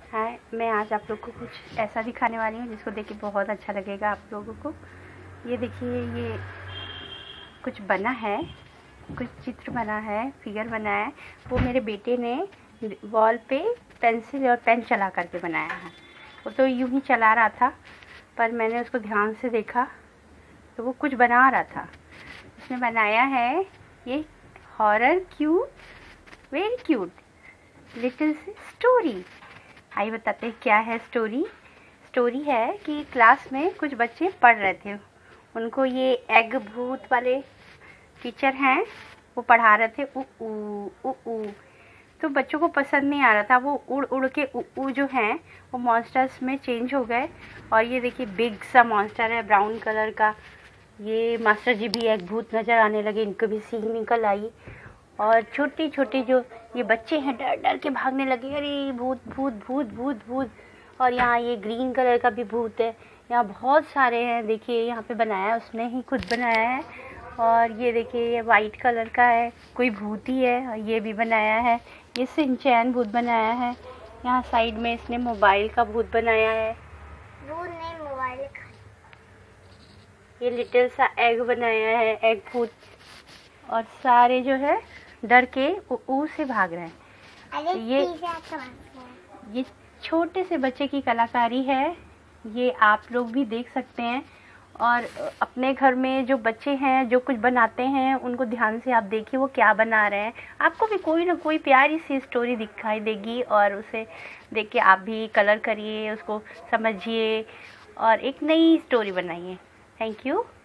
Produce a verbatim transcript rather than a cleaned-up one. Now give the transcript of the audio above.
हाय, मैं आज आप लोग को कुछ ऐसा दिखाने वाली हूँ जिसको देख के बहुत अच्छा लगेगा आप लोगों को। ये देखिए, ये कुछ बना है, कुछ चित्र बना है, फिगर बना है। वो मेरे बेटे ने वॉल पे पेंसिल और पेन चला करके बनाया है। वो तो यूं ही चला रहा था, पर मैंने उसको ध्यान से देखा तो वो कुछ बना रहा था। उसने बनाया है ये horror cute, very cute little सी स्टोरी। आइए बताते हैं क्या है स्टोरी। स्टोरी है कि क्लास में कुछ बच्चे पढ़ रहे थे। उनको ये एग भूत वाले टीचर हैं, वो पढ़ा रहे थे उ ऊ उ ऊ। तो बच्चों को पसंद नहीं आ रहा था। वो उड़ उड़ के उ ऊ जो हैं वो मॉन्स्टर्स में चेंज हो गए। और ये देखिए, बिग सा मॉन्स्टर है ब्राउन कलर का। ये मास्टर जी भी एक भूत नज़र आने लगे, इनको भी सींग निकल आई। और छोटी छोटी जो ये बच्चे हैं डर डर के भागने लगे, अरे भूत भूत भूत भूत भूत। और यहाँ ये ग्रीन कलर का भी भूत है। यहाँ बहुत सारे हैं, देखिए यहाँ पे बनाया है, उसने ही खुद बनाया है। और ये देखिए, ये वाइट कलर का है, कोई भूत ही है। और ये भी बनाया है, ये सिंचैन भूत बनाया है। यहाँ साइड में इसने मोबाइल का भूत बनाया है। भूत नहीं, मोबाइल का। ये लिटिल सा एग बनाया है, एग भूत। और सारे जो है डर के ऊ ऊ से भाग रहे हैं। अरे ये तो ये छोटे से बच्चे की कलाकारी है, ये आप लोग भी देख सकते हैं। और अपने घर में जो बच्चे हैं जो कुछ बनाते हैं, उनको ध्यान से आप देखिए वो क्या बना रहे हैं। आपको भी कोई ना कोई प्यारी सी स्टोरी दिखाई देगी और उसे देख के आप भी कलर करिए, उसको समझिए और एक नई स्टोरी बनाइए। Thank you.